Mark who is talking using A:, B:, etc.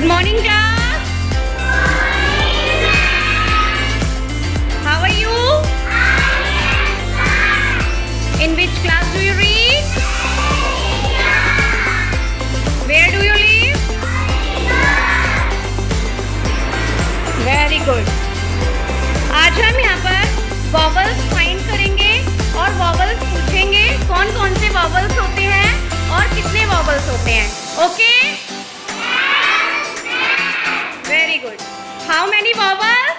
A: Good morning, class. How are you? In which class do you read? Where do you live? Very good. आज हम यहाँ पर vowels find करेंगे और vowels पूछेंगे कौन कौन से वॉवल्स होते हैं और कितने वॉवल्स होते हैं. Okay? Very good. How many vowels?